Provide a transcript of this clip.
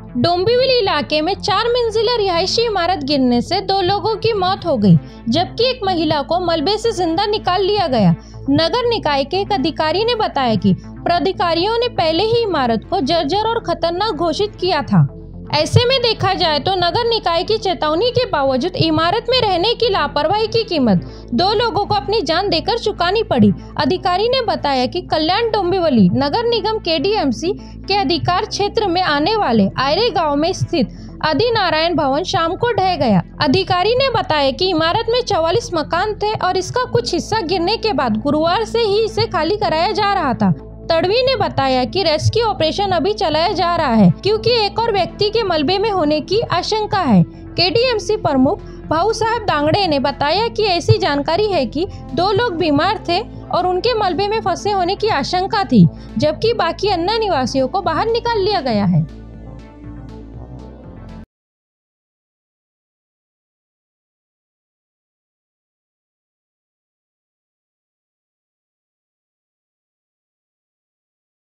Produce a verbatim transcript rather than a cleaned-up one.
डोंबिवली इलाके में चार मंजिला रिहायशी इमारत गिरने से दो लोगों की मौत हो गई, जबकि एक महिला को मलबे से जिंदा निकाल लिया गया। नगर निकाय के एक अधिकारी ने बताया कि प्राधिकारियों ने पहले ही इमारत को जर्जर और खतरनाक घोषित किया था। ऐसे में देखा जाए तो नगर निकाय की चेतावनी के बावजूद इमारत में रहने की लापरवाही की कीमत दो लोगों को अपनी जान देकर चुकानी पड़ी। अधिकारी ने बताया कि कल्याण डोंबिवली नगर निगम के डी एम सी के अधिकार क्षेत्र में आने वाले आयरे गांव में स्थित आदि नारायण भवन शाम को ढह गया। अधिकारी ने बताया कि इमारत में चौवालीस मकान थे और इसका कुछ हिस्सा गिरने के बाद गुरुवार से ही इसे खाली कराया जा रहा था। तड़वी ने बताया कि रेस्क्यू ऑपरेशन अभी चलाया जा रहा है, क्योंकि एक और व्यक्ति के मलबे में होने की आशंका है। के डी एम सी प्रमुख भाऊ साहब दांगड़े ने बताया कि ऐसी जानकारी है कि दो लोग बीमार थे और उनके मलबे में फंसे होने की आशंका थी, जबकि बाकी अन्य निवासियों को बाहर निकाल लिया गया है।